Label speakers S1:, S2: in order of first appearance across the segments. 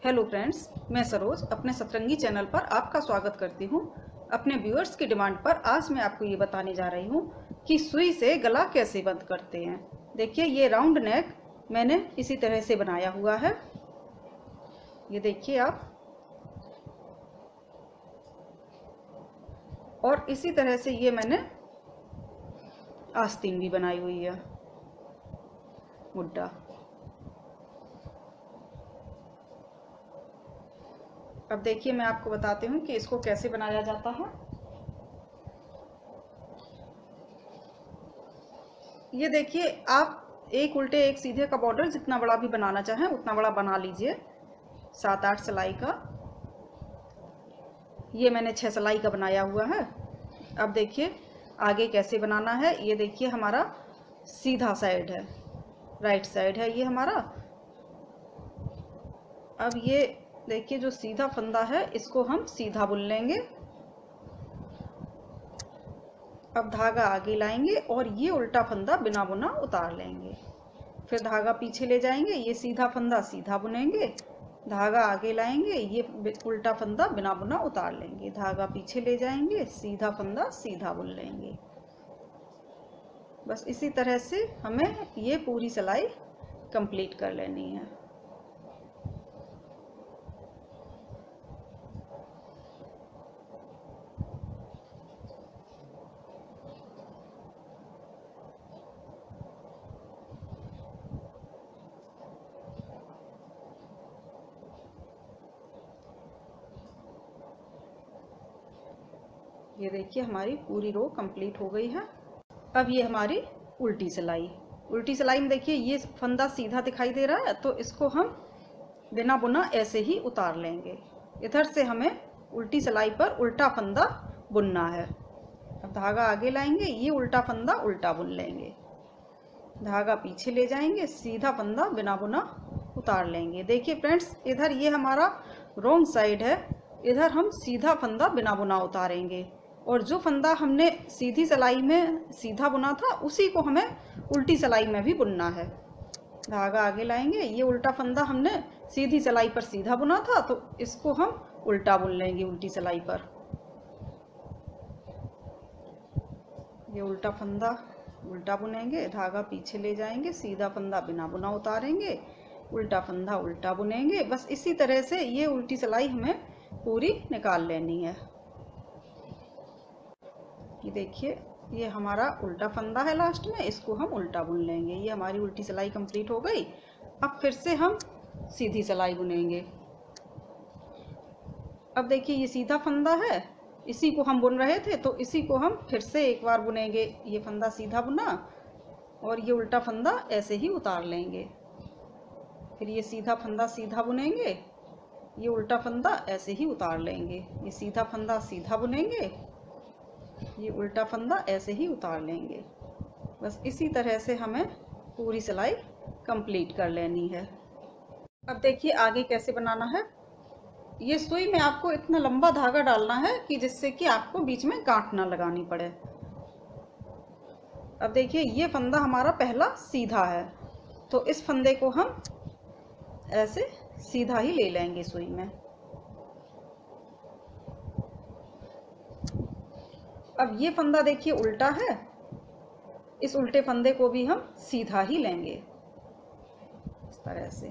S1: Hello friends, मैं सरोज अपने सतरंगी चैनल पर आपका स्वागत करती हूं। अपने व्यूअर्स की डिमांड पर आज मैं आपको ये बताने जा रही हूं कि सुई से गला कैसे बंद करते हैं। देखिए, ये राउंड नेक मैंने इसी तरह से बनाया हुआ है। ये देखिए आप, और इसी तरह से ये मैंने आस्तीन भी बनाई हुई है, मुड्डा। अब देखिए, मैं आपको बताती हूँ कि इसको कैसे बनाया जाता है। ये देखिए, आप एक उल्टे एक सीधे का बॉर्डर जितना बड़ा भी बनाना चाहें उतना बड़ा बना लीजिए। 7-8 सिलाई का, ये मैंने 6 सिलाई का बनाया हुआ है। अब देखिए आगे कैसे बनाना है। ये देखिए, हमारा सीधा साइड है, राइट साइड है ये हमारा। अब ये देखिए, जो सीधा फंदा है इसको हम सीधा बुन लेंगे। अब धागा आगे लाएंगे और ये उल्टा फंदा बिना बुना उतार लेंगे। फिर धागा पीछे ले जाएंगे, ये सीधा फंदा सीधा बुनेंगे, धागा आगे लाएंगे, ये उल्टा फंदा बिना बुना उतार लेंगे, धागा पीछे ले जाएंगे, सीधा फंदा सीधा बुन लेंगे। बस इसी तरह से हमें ये पूरी सिलाई कंप्लीट कर लेनी है। ये देखिए, हमारी पूरी रो कंप्लीट हो गई है। अब ये हमारी उल्टी सिलाई। उल्टी सिलाई में देखिए, ये फंदा सीधा दिखाई दे रहा है तो इसको हम बिना बुना ऐसे ही उतार लेंगे। इधर से हमें उल्टी सिलाई पर उल्टा फंदा बुनना है। अब धागा आगे लाएंगे, ये उल्टा फंदा उल्टा बुन लेंगे, धागा पीछे ले जाएंगे, सीधा फंदा बिना बुना उतार लेंगे। देखिए फ्रेंड्स, इधर ये हमारा रॉन्ग साइड है, इधर हम सीधा फंदा बिना बुना उतारेंगे, और जो फंदा हमने सीधी सिलाई में सीधा बुना था उसी को हमें उल्टी सिलाई में भी बुनना है। धागा आगे लाएंगे, ये उल्टा फंदा हमने सीधी सिलाई पर सीधा बुना था तो इसको हम उल्टा बुन लेंगे उल्टी सिलाई पर। ये उल्टा फंदा उल्टा बुनेंगे, धागा पीछे ले जाएंगे, सीधा फंदा बिना बुना उतारेंगे, उल्टा फंदा उल्टा बुनेंगे। बस इसी तरह से ये उल्टी सिलाई हमें पूरी निकाल लेनी है। ये देखिए, ये हमारा उल्टा फंदा है लास्ट में, इसको हम उल्टा बुन लेंगे। ये हमारी उल्टी सिलाई कंप्लीट हो गई। अब फिर से हम सीधी सिलाई बुनेंगे। अब देखिए, ये सीधा फंदा है, इसी को हम बुन रहे थे तो इसी को हम फिर से एक बार बुनेंगे। ये फंदा सीधा बुना और ये उल्टा फंदा ऐसे ही उतार लेंगे। फिर ये सीधा फंदा सीधा बुनेंगे, ये उल्टा फंदा ऐसे ही उतार लेंगे, ये सीधा फंदा सीधा बुनेंगे, ये उल्टा फंदा ऐसे ही उतार लेंगे। बस इसी तरह से हमें पूरी सिलाई कंप्लीट कर लेनी है। अब देखिए आगे कैसे बनाना है। ये सुई में आपको इतना लंबा धागा डालना है कि जिससे कि आपको बीच में गांठ ना लगानी पड़े। अब देखिए, ये फंदा हमारा पहला सीधा है तो इस फंदे को हम ऐसे सीधा ही ले लेंगे सुई में। अब ये फंदा देखिए उल्टा है, इस उल्टे फंदे को भी हम सीधा ही लेंगे इस तरह से।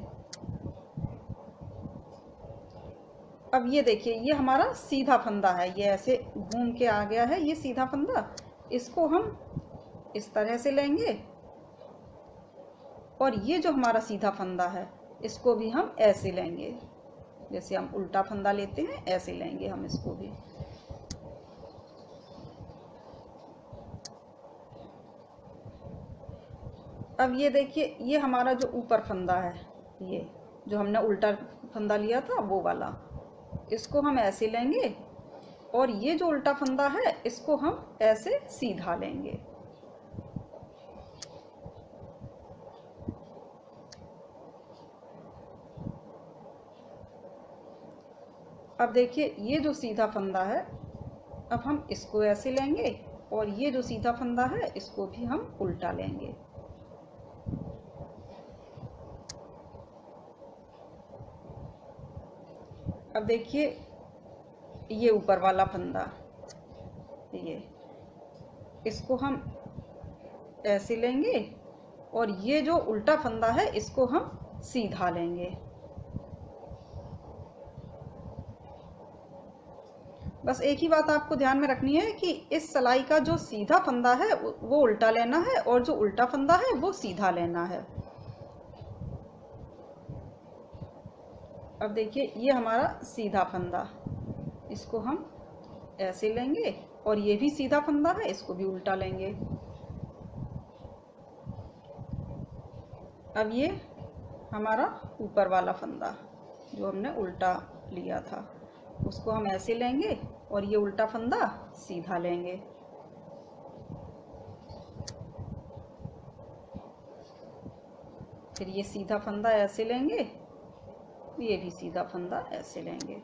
S1: अब ये देखिए, ये हमारा सीधा फंदा है, ये ऐसे घूम के आ गया है ये सीधा फंदा, इसको हम इस तरह से लेंगे, और ये जो हमारा सीधा फंदा है इसको भी हम ऐसे लेंगे, जैसे हम उल्टा फंदा लेते हैं ऐसे लेंगे हम इसको भी। अब ये देखिए, ये हमारा जो ऊपर फंदा है, ये जो हमने उल्टा फंदा लिया था वो वाला, इसको हम ऐसे लेंगे, और ये जो उल्टा फंदा है इसको हम ऐसे सीधा लेंगे। अब देखिए, ये जो सीधा फंदा है अब हम इसको ऐसे लेंगे, और ये जो सीधा फंदा है इसको भी हम उल्टा लेंगे। अब देखिए ये ऊपर वाला फंदा, ये इसको हम ऐसे लेंगे और ये जो उल्टा फंदा है इसको हम सीधा लेंगे। बस एक ही बात आपको ध्यान में रखनी है कि इस सिलाई का जो सीधा फंदा है वो उल्टा लेना है और जो उल्टा फंदा है वो सीधा लेना है। अब देखिए ये हमारा सीधा फंदा, इसको हम ऐसे लेंगे और ये भी सीधा फंदा है, इसको भी उल्टा लेंगे। अब ये हमारा ऊपर वाला फंदा जो हमने उल्टा लिया था उसको हम ऐसे लेंगे और ये उल्टा फंदा सीधा लेंगे। फिर ये सीधा फंदा ऐसे लेंगे, ये भी सीधा फंदा ऐसे लेंगे।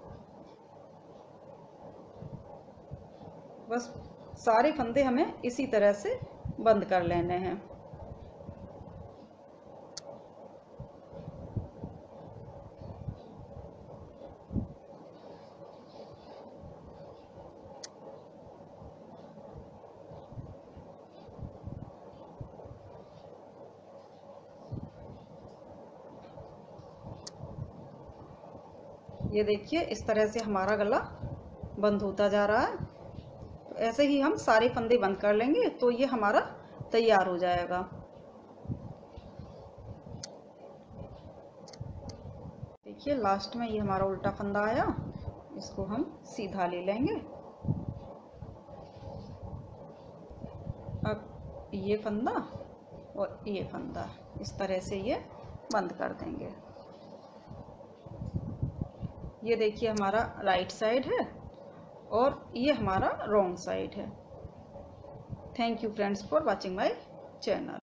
S1: बस सारे फंदे हमें इसी तरह से बंद कर लेने हैं। ये देखिए इस तरह से हमारा गला बंद होता जा रहा है। तो ऐसे ही हम सारे फंदे बंद कर लेंगे तो ये हमारा तैयार हो जाएगा। देखिए लास्ट में ये हमारा उल्टा फंदा आया, इसको हम सीधा ले लेंगे। अब ये फंदा और ये फंदा इस तरह से ये बंद कर देंगे। ये देखिए हमारा राइट साइड है और ये हमारा रॉन्ग साइड है। Thank you friends for watching my channel.